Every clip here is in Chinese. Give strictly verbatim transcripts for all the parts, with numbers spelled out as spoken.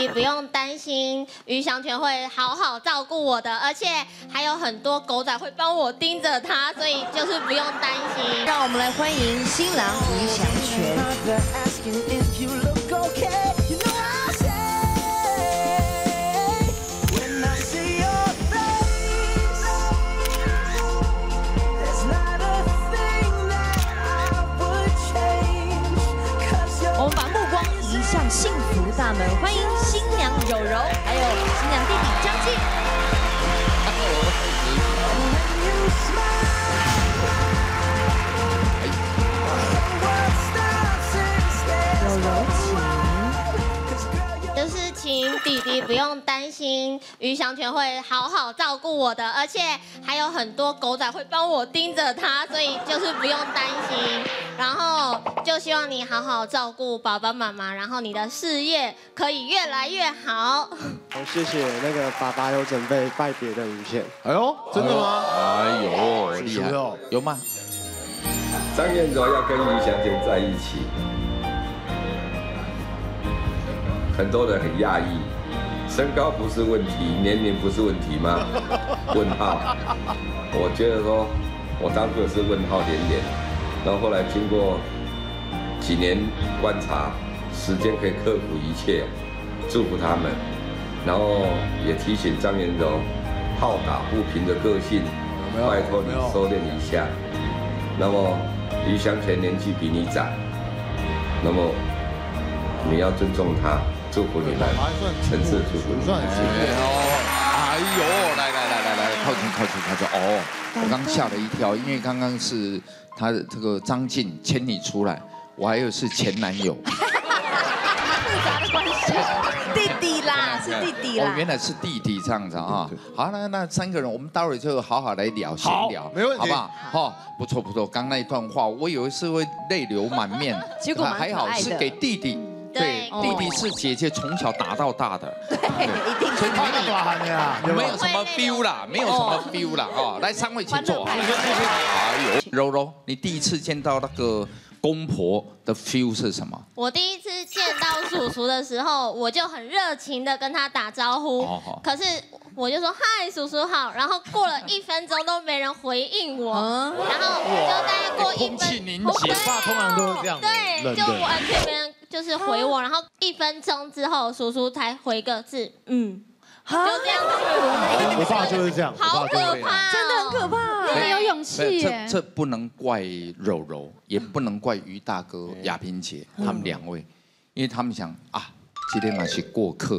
弟不用担心，于祥全会好好照顾我的，而且还有很多狗仔会帮我盯着他，所以就是不用担心。 让我们来欢迎新郎于祥全。 我们把目光移向幸福大门，欢迎新娘柔柔，还有新娘弟弟张晋。柔柔，请。 就是请弟弟不用担心，于祥全会好好照顾我的，而且还有很多狗仔会帮我盯着他，所以就是不用担心。 然后就希望你好好照顾爸爸妈妈，然后你的事业可以越来越好。 好，谢谢那个爸爸有准备拜别的影片。 哎呦，真的吗？ 哎呦，厉害哦， 有吗？ 张彦柔要跟于祥全在一起，很多人很讶异，身高不是问题，年龄不是问题吗？问号。我觉得说，我当初也是问号连连。 然后后来经过几年观察，时间可以克服一切，祝福他们。然后也提醒张彦柔，好打不平的个性，拜托你收敛一下。那么于祥全年纪比你长，那么你要尊重他，祝福你们，诚挚祝福你们。 哎呦，来来来来来，靠近靠近靠近哦！我刚吓了一跳，因为刚刚是。 他的这个张晋牵你出来，我还以为是前男友。 复杂的关系，弟弟啦，是弟弟啦。 哦，原来是弟弟这样子啊。好，那那三个人，我们待会儿就好好来聊，闲聊， 没问题， 好不好？哦，不错不错。刚那一段话，我以为是会泪流满面， 结果还好是给弟弟。 对，弟弟是姐姐从小打到大的， 对，一定所以没有呀， 没有什么 feel 啦，没有什么 feel 啦啊！来，三位请坐。哎呦，柔柔，你第一次见到那个公婆的 feel 是什么？ 我第一次见到叔叔的时候，我就很热情的跟他打招呼，可是我就说嗨，叔叔好，然后过了一分钟都没人回应我，然后就大概过一分， 空气凝结， 爸通常都是这样， 对，就完全没人。 就是回我，然后一分钟之后，叔叔才回个字，嗯，就这样子。 我爸就是这样， 好可怕， 真的很可怕， 很有勇气耶。 这这不能怪柔柔，也不能怪于大哥、亚萍姐他们两位，因为他们想啊，今天嘛是过客。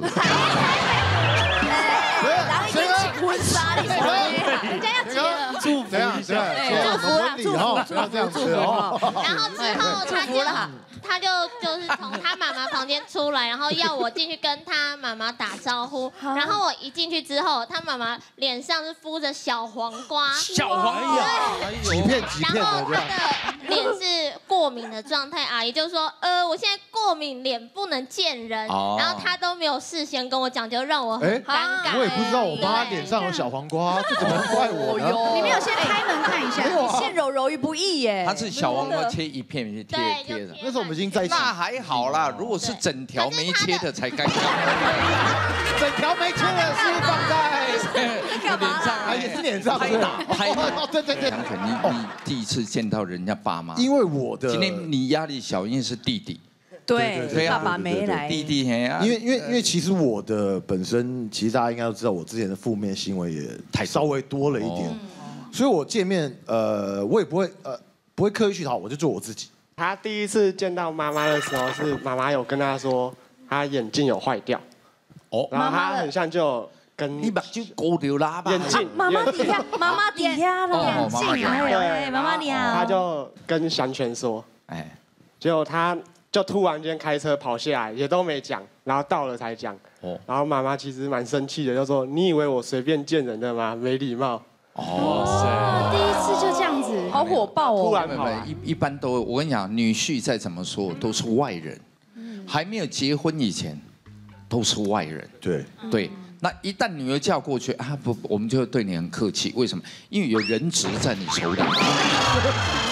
然后一边请婚纱，你人家要结了， 祝福一下，祝福啦，祝福，不要这样子哦。 然后之后他就。 他就就是从他妈妈房间出来，然后要我进去跟他妈妈打招呼。然后我一进去之后，他妈妈脸上是敷着小黄瓜， 小黄瓜， 几片几片的。 然后他的脸是过敏的状态，阿姨就说：“呃，我现在过敏，脸不能见人。”然后他都没有事先跟我讲，就让我很尴尬。 我也不知道我妈脸上有小黄瓜，这怎么怪我呢？ 你没有先开门看一下， 你陷柔柔于不义耶。 他是小黄瓜切一片贴贴的， 那时候我们已经在一起。 那还好啦，如果是整条没切的才尴尬。 整条没切的是放在脸上， 也是脸上拍打拍打。 对对对。 杨肯，你你第一次见到人家爸妈， 因为我的今天你压力小，因为是弟弟。 对，爸爸没来。 弟弟嘿啊。 因为因为因为其实我的本身，其实大家应该都知道，我之前的负面新闻也太稍微多了一点，所以我见面呃，我也不会呃不会刻意去讨，我就做我自己。 他第一次见到妈妈的时候，是妈妈有跟他说他眼镜有坏掉，哦，然后他很像就跟你把就勾掉啦吧， 眼镜， 妈妈底下，妈妈底下的眼镜，对，妈妈你好， 他就跟祥全说，哎，结果他就突然间开车跑下来，也都没讲，然后到了才讲，哦，然后妈妈其实蛮生气的，就说你以为我随便见人的吗？没礼貌。 哦，第一次就这样子， 好火爆哦！ 突然跑， 一一般都，我跟你讲，女婿再怎么说都是外人，还没有结婚以前都是外人。 对对，那一旦女儿嫁过去啊，不，我们就会对你很客气。为什么？因为有人质在你手里。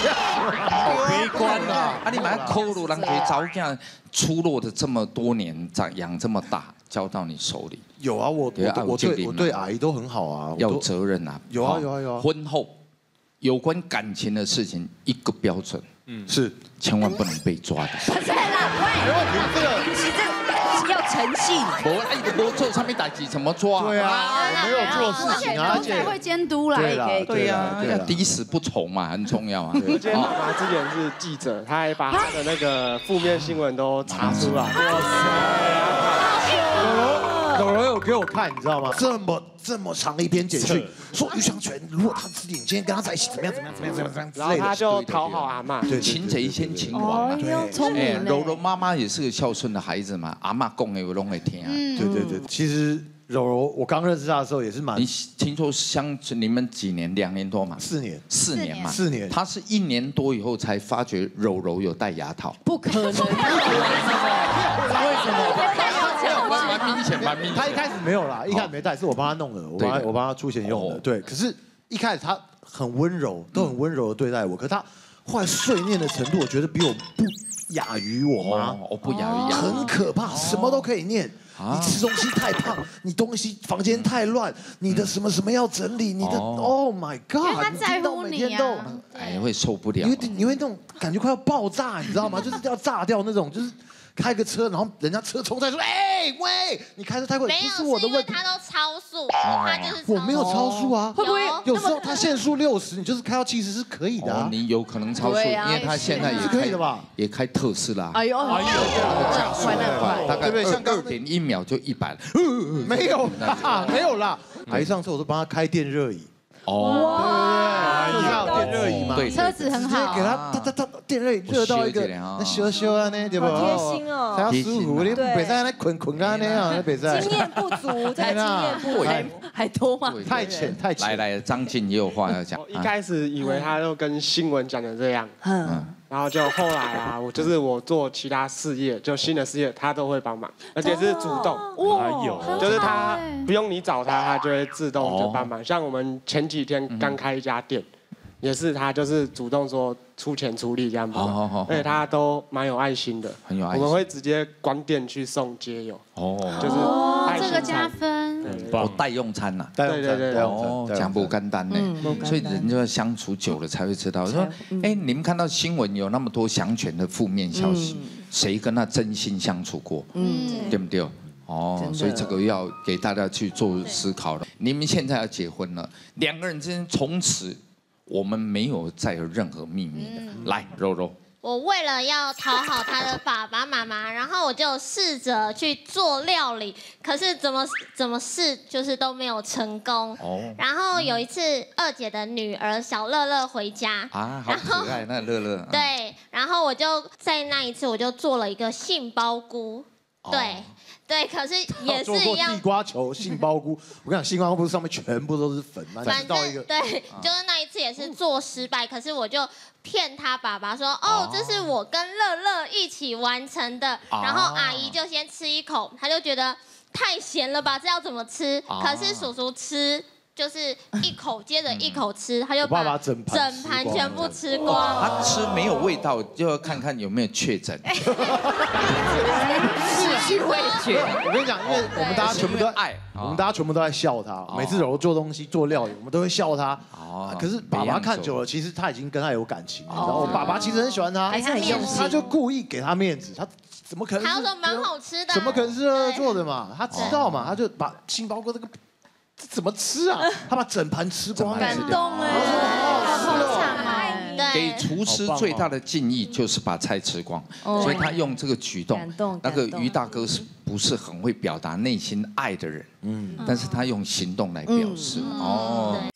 好悲观啊！啊，你买扣路，让给早囝出落的这么多年，长养这么大，交到你手里。 有啊，我我我对我对阿姨都很好啊， 要有责任啊。 有啊有啊有啊。 婚后有关感情的事情，一个标准， 嗯，是千万不能被抓的。 不是啦，喂，没问题，这个其实这个要诚信。 我哎，我做上面打击怎么抓？ 对啊，我没有做事情啊， 而且会监督啦。 对啦， 对呀，要抵死不从嘛，很重要啊。 而且妈妈之前是记者，她还把她的那个负面新闻都查出来。哇塞！ 柔柔有给我看，你知道吗？这么这么长一篇简讯，说于祥全如果他自己今天跟他在一起，怎么样怎么样怎么样怎么样怎么样， 然后他就讨好阿妈， 对， 擒贼先擒王啊。 对，聪明。 柔柔妈妈也是个孝顺的孩子嘛，阿妈讲的我拢会听啊。 对对对，其实柔柔我刚认识他的时候也是蛮…… 你听说相你们几年？两年多嘛？ 四年， 四年嘛， 四年。 他是一年多以后才发觉柔柔有戴牙套， 不可能。为什么？ 为什么？蛮明显，蛮明显。 他一开始没有啦，一开始没戴，是我帮他弄的，我帮他我帮他出钱用的。对，可是一开始他很温柔，都很温柔的对待我，可是他后来碎念的程度，我觉得比我不亚于我妈， 我不亚于， 很可怕，什么都可以念。你吃东西太胖，你东西房间太乱，你的什么什么要整理，你的 Oh my God， 因为他在乎你啊， 哎，会受不了， 你会你会那种感觉快要爆炸，你知道吗？就是要炸掉那种，就是。开个车，然后人家车冲在说：“哎喂，你开车太快，不是我的问题。” 他都超速，他就是我没有超速啊， 会不会有时候他限速六十，你就是开到七十是可以的啊。 你有可能超速，因为他现在也是可以的吧？ 也开特斯拉。 哎呦，哎呦， 快那快，大概对不对？像二点一秒就一百了。 没有啦，没有啦。阿姨上次我都帮他开电热椅。哦，对对对，就是有电热椅嘛， 对，车子很好， 给他他他他电热椅热到一个那修修啊那对不？ 好贴心哦， 才要舒服，你北山那捆捆啊那样，那北山经验不足，在经验不足还还多吗？ 太浅太浅。 来来，张晋也有话要讲。 我一开始以为他就跟新闻讲的这样，嗯。然后就后来啊，我就是我做其他事业，就新的事业，他都会帮忙，而且是主动。 哇， 有，就是他不用你找他，他就会自动就帮忙。像我们前几天刚开一家店，也是他就是主动说出钱出力这样帮忙，而且他都蛮有爱心的， 很有爱心。 我们会直接关店去送街友，哦，就是哦，这个加分， 我代用餐呐， 对对对， 哦，讲不干单呢，所以人就要相处久了才会知道。说，哎，你们看到新闻有那么多祥全的负面消息，谁跟他真心相处过？嗯，对不对？哦，所以这个要给大家去做思考了。你们现在要结婚了，两个人之间从此我们没有再有任何秘密的。来，柔柔。 我为了要讨好他的爸爸妈妈，然后我就试着去做料理，可是怎么怎么试就是都没有成功。哦。然后有一次，二姐的女儿小乐乐回家啊，好可爱，那乐乐。 对，然后我就在那一次我就做了一个杏鲍菇，对。对，可是也是一样。 地瓜球、杏鲍菇，我跟你讲，杏鲍菇上面全部都是粉， 反正对，就是那一次也是做失败，可是我就骗他爸爸说，哦，这是我跟乐乐一起完成的，然后阿姨就先吃一口，他就觉得太咸了吧，这要怎么吃？可是叔叔吃。就是一口接着一口吃，他就把整盘全部吃光。 他吃没有味道，就要看看有没有确诊。失去味觉。 我跟你讲，因为我们大家全部都爱，我们大家全部都在笑他。每次柔柔做东西、做料理，我们都会笑他。可是爸爸看久了，其实他已经跟他有感情。然后我爸爸其实很喜欢他， 还是很用心， 他就故意给他面子。他怎么可能？ 他说蛮好吃的。 怎么可能是乐乐做的嘛？他知道嘛？他就把杏鲍菇这个。这怎么吃啊？他把整盘吃光， 感动哎，好捧场哎！ 给厨师最大的敬意就是把菜吃光，所以他用这个举动，那个于大哥是不是很会表达内心爱的人？嗯，但是他用行动来表示哦。